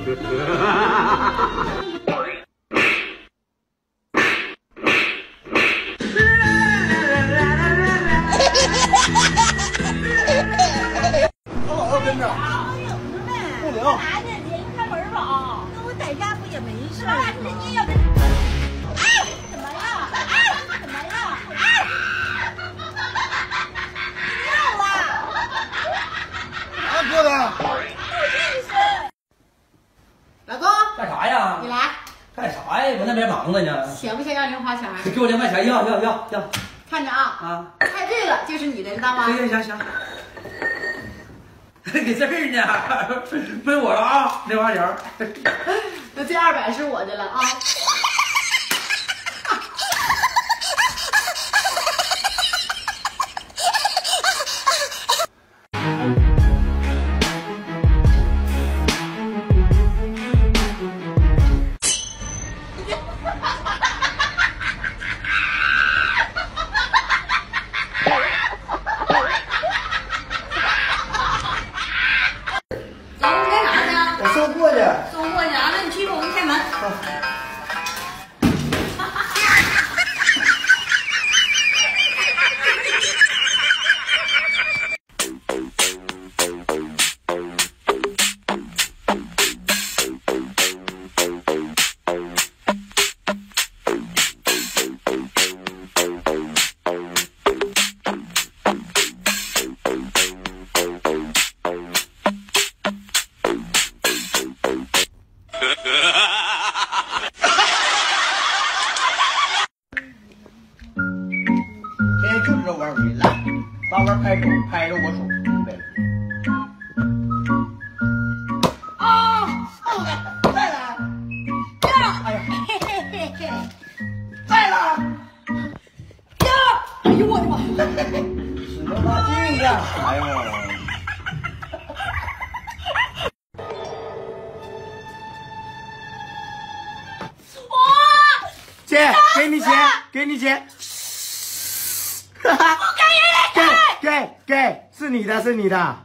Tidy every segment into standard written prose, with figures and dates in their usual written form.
老跟着。不灵。 孩子，你开门吧啊！那我在家不也没事吗？你要跟。怎么样？怎么样？尿了！ 哪搁的？ 老公， 干啥呀？ 你来。 干啥呀？我那边忙着呢。 想不想要零花钱？ 给我2块钱，要。 看着啊！ 啊， 猜对了就是你的，知道吗？ 行。给这儿呢，不是我了啊，零花钱。 那这200是我的了啊！ 送货去。 送货去啊！那你去吧，我给你开门。 今天就知道玩手机，来，把玩拍手，拍着我手，预备。再来，哎呀，再来， 哎呦我的妈！ 使那大劲干啥呀？姐，给你钱，给你钱。哈哈，给，是你的，是你的。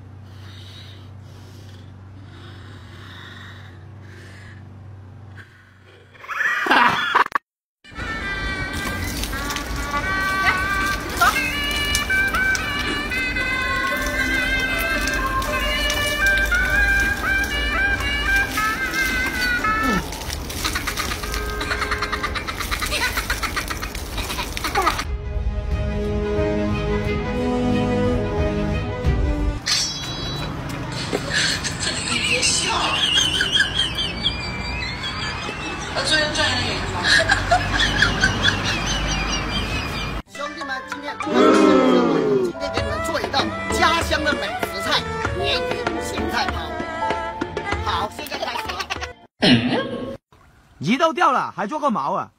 兄弟们，今天给你们做一道家乡的美食菜——鲶鱼咸菜包。好，现在开始。 鱼都掉了，还做个毛啊！